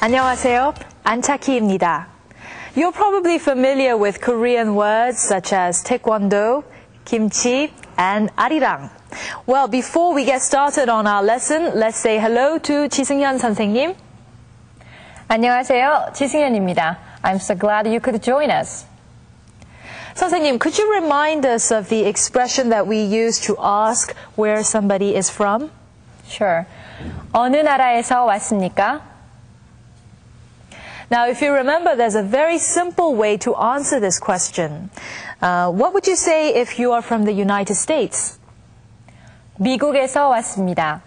안녕하세요. 안차키입니다. You're probably familiar with Korean words such as taekwondo, kimchi, and arirang. Well, before we get started on our lesson, let's say hello to 지승현 선생님. 안녕하세요. 지승현입니다. I'm so glad you could join us. 선생님, could you remind us of the expression that we use to ask where somebody is from? Sure. 어느 나라에서 왔습니까? Now, if you remember, there's a very simple way to answer this question. What would you say if you are from the United States? 미국에서 왔습니다.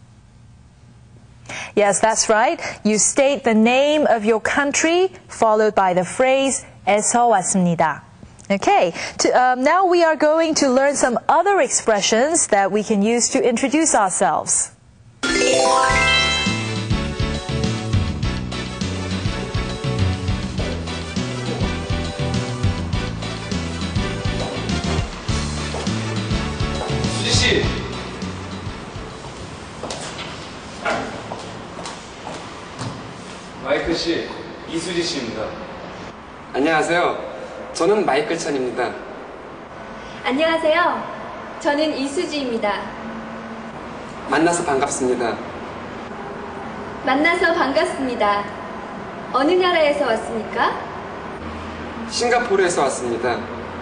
Yes, that's right. You state the name of your country followed by the phrase 에서 왔습니다. Okay, now we are going to learn some other expressions that we can use to introduce ourselves. 수지씨! 마이클씨, 이수지씨입니다. 안녕하세요. 저는 마이클 찬입니다. 안녕하세요. 저는 이수지입니다. 만나서 반갑습니다. 만나서 반갑습니다. 어느 나라에서 왔습니까? 싱가포르에서 왔습니다.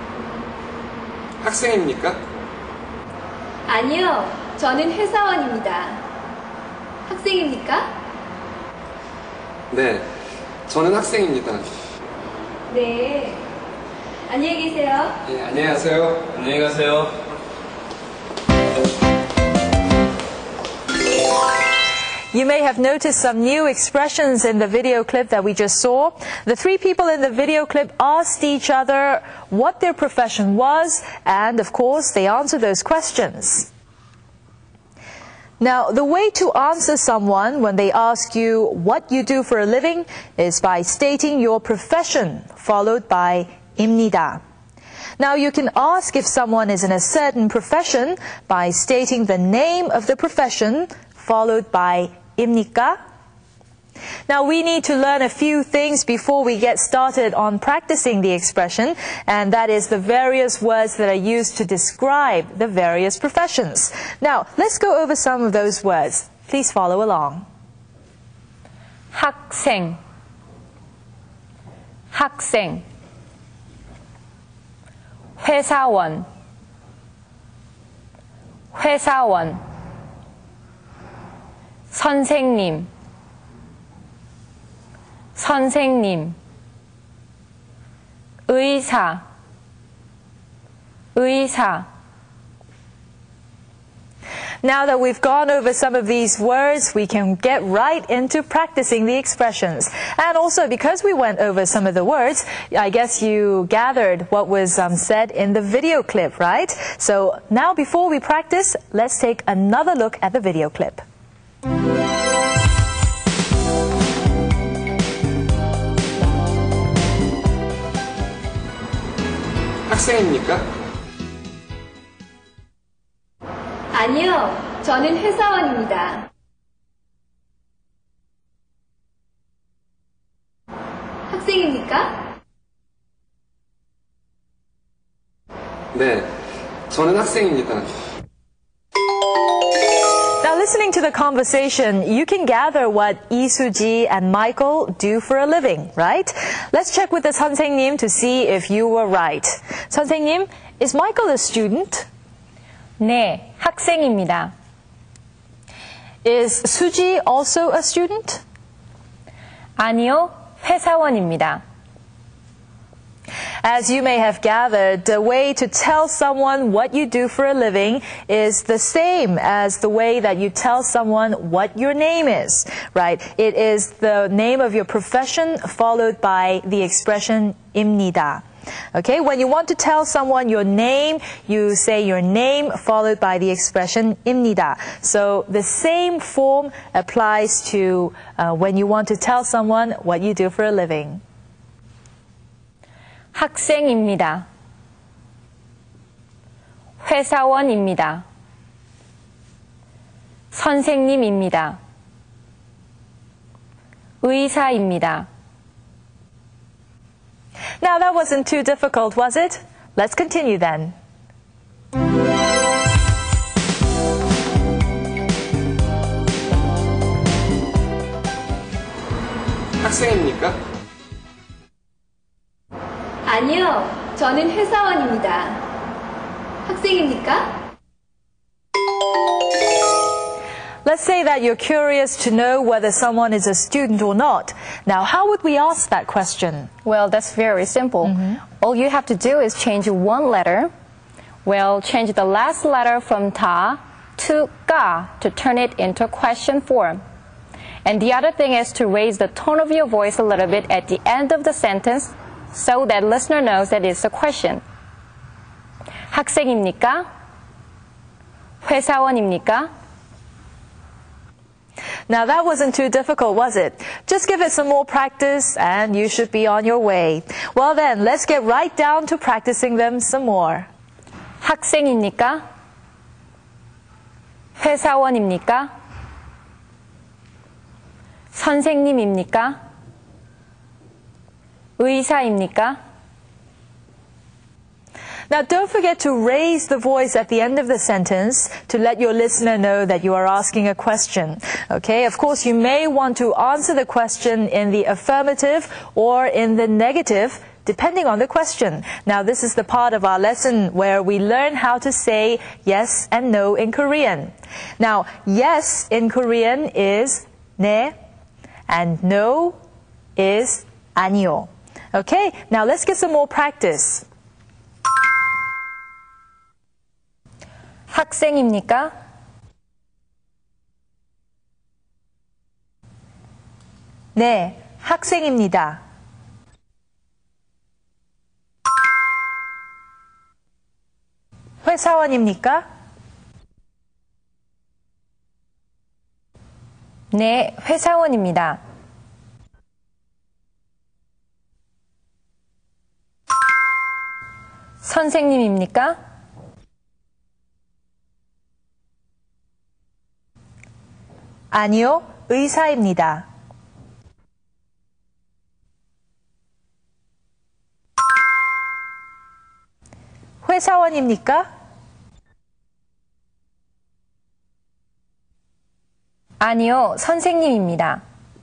학생입니까? 아니요. 저는 회사원입니다. 학생입니까? 네, 저는 학생입니다. 네. 안녕히 계세요. 네, 안녕하세요. 안녕히 가세요. You may have noticed some new expressions in the video clip that we just saw. The three people in the video clip asked each other what their profession was, and of course, they answered those questions. Now, the way to answer someone when they ask you what you do for a living is by stating your profession, followed by 입니다. Now, you can ask if someone is in a certain profession by stating the name of the profession, followed by 입니까? Now, we need to learn a few things before we get started on practicing the expression, and that is the various words that are used to describe the various professions. Now, let's go over some of those words. Please follow along. 학생, 학생. 회사원, 회사원. 선생님, 선생님. 의사, 의사. Now that we've gone over some of these words, we can get right into practicing the expressions. And also, because we went over some of the words, I guess you gathered what was said in the video clip, right? So now before we practice, let's take another look at the video clip. 학생입니까? 아니요. 저는 회사원입니다. 학생입니까? 네, 저는 학생입니다. Now, listening to the conversation, you can gather what 이수지 and Michael do for a living, right? Let's check with the 선생님 to see if you were right. 선생님, is Michael a student? 네, 학생입니다. Is Suji also a student? 아니요, 회사원입니다. As you may have gathered, the way to tell someone what you do for a living is the same as the way that you tell someone what your name is, right? It is the name of your profession followed by the expression 입니다. Okay, when you want to tell someone your name, you say your name followed by the expression 입니다. So the same form applies to when you want to tell someone what you do for a living. 학생입니다. 회사원입니다. 선생님입니다. 의사입니다. Now that wasn't too difficult, was it? Let's continue then. 학생입니까? 아니요, 저는 회사원입니다. 학생입니까? Let's say that you're curious to know whether someone is a student or not. Now, how would we ask that question? Well, that's very simple. All you have to do is change one letter. Well, change the last letter from ta to ga to turn it into a question form. And the other thing is to raise the tone of your voice a little bit at the end of the sentence so that listener knows that it's a question. 학생입니까? 회사원입니까? Now that wasn't too difficult, was it? Just give it some more practice and you should be on your way. Well then, let's get right down to practicing them some more. 학생입니까? 회사원입니까? 선생님입니까? 의사입니까? Now don't forget to raise the voice at the end of the sentence to let your listener know that you are asking a question. Okay, of course you may want to answer the question in the affirmative or in the negative, depending on the question. Now this is the part of our lesson where we learn how to say yes and no in Korean. Now yes in Korean is 네 and no is 아니요. Okay, now let's get some more practice. 학생입니까? 네, 학생입니다. 회사원입니까? 네, 회사원입니다. 선생님입니까? 아니요, 의사입니다. 회사원입니까? 아니요, 선생님입니다.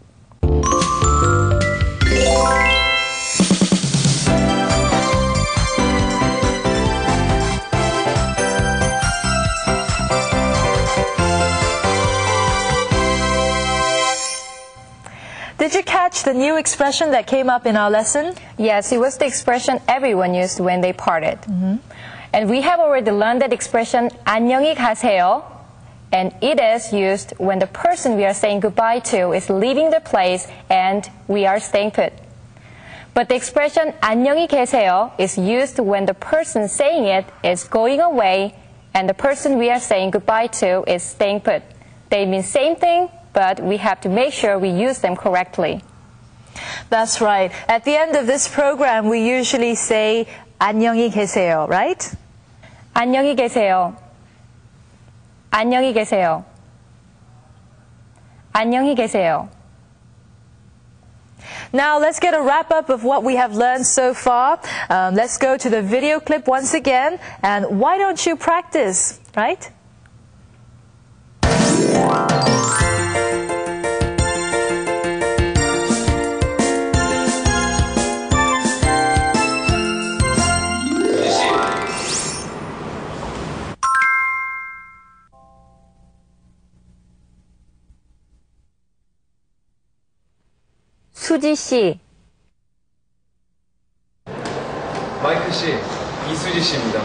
Did you catch the new expression that came up in our lesson? Yes, it was the expression everyone used when they parted. And we have already learned that expression 안녕히 가세요. And it is used when the person we are saying goodbye to is leaving the place and we are staying put. But the expression 안녕히 계세요 is used when the person saying it is going away and the person we are saying goodbye to is staying put. They mean same thing, but we have to make sure we use them correctly. That's right. At the end of this program, we usually say 안녕히 계세요, right? 안녕히 계세요. 안녕히 계세요. 안녕히 계세요. Now let's get a wrap up of what we have learned so far. Let's go to the video clip once again. And why don't you practice, right? 수지 씨, 마이클 씨, 이수지 씨입니다.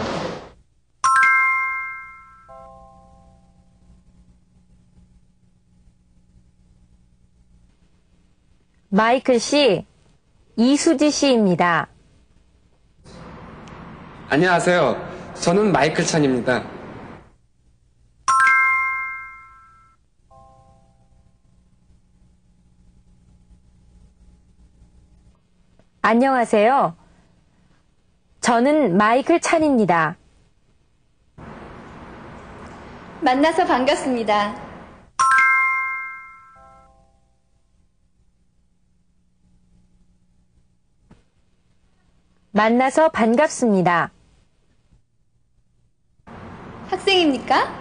마이클 씨, 이수지 씨입니다. 안녕하세요. 저는 마이클 찬입니다. 안녕하세요. 저는 마이클 찬입니다. 만나서 반갑습니다. 만나서 반갑습니다. 학생입니까?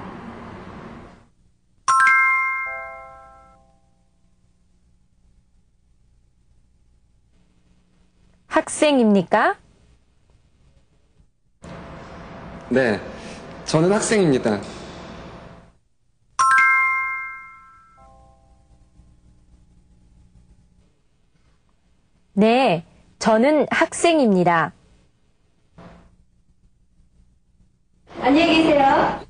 학생입니까? 네, 저는 학생입니다. 네, 저는 학생입니다. 안녕히 계세요.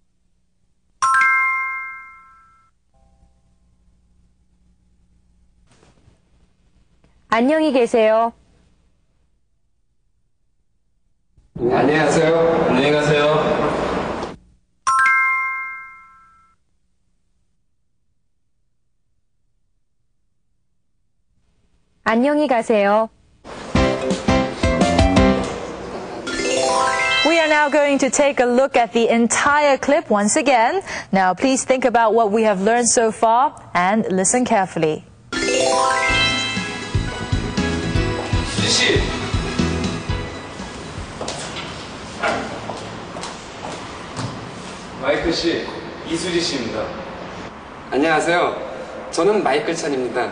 안녕히 계세요. 안녕하세요. 안녕히 가세요. 안녕히 가세요. We are now going to take a look at the entire clip once again. Now please think about what we have learned so far and listen carefully. 수지 씨. 마이클 씨, 이수지 씨입니다. 안녕하세요. 저는 마이클 찬입니다.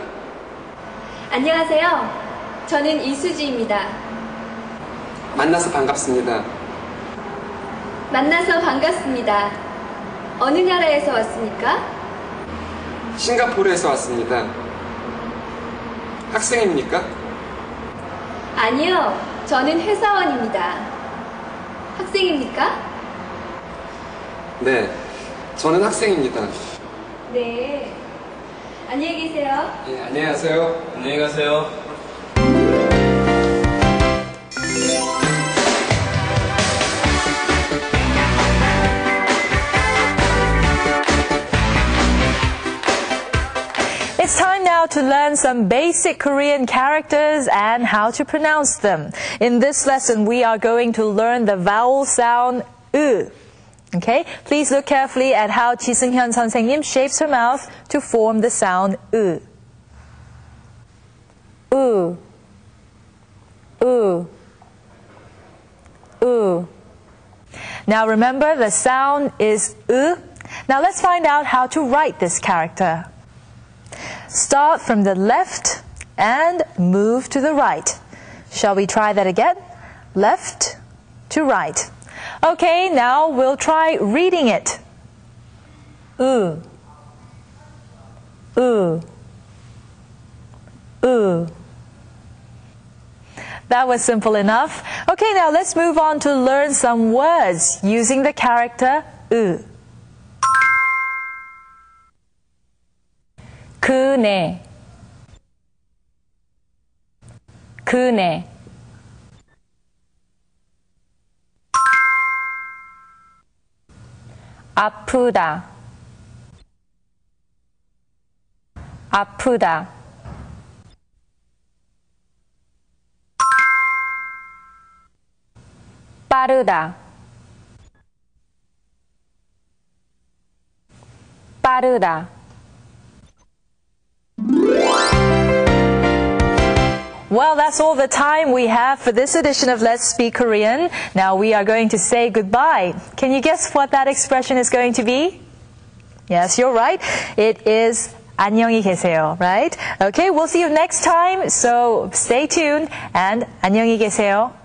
안녕하세요. 저는 이수지입니다. 만나서 반갑습니다. 만나서 반갑습니다. 어느 나라에서 왔습니까? 싱가포르에서 왔습니다. 학생입니까? 아니요. 저는 회사원입니다. 학생입니까? 네, 저는 학생입니다. 네. 안녕히 계세요. 예, 안녕하세요. 안녕히 가세요. It's time now to learn some basic Korean characters and how to pronounce them. In this lesson, we are going to learn the vowel sound 으. Okay, please look carefully at how Ji Seung-hyun 선생님 shapes her mouth to form the sound 으. 으. 으. 으. Now remember, the sound is 으. Now let's find out how to write this character. Start from the left and move to the right. Shall we try that again? Left to right. Okay, now we'll try reading it. That was simple enough. Okay, now let's move on to learn some words using the character 그네. 그네. 아프다. 아프다. 빠르다. 빠르다. Well, that's all the time we have for this edition of Let's Speak Korean. Now we are going to say goodbye. Can you guess what that expression is going to be? Yes, you're right. It is 안녕히 계세요, right? Okay, we'll see you next time. So stay tuned and 안녕히 계세요.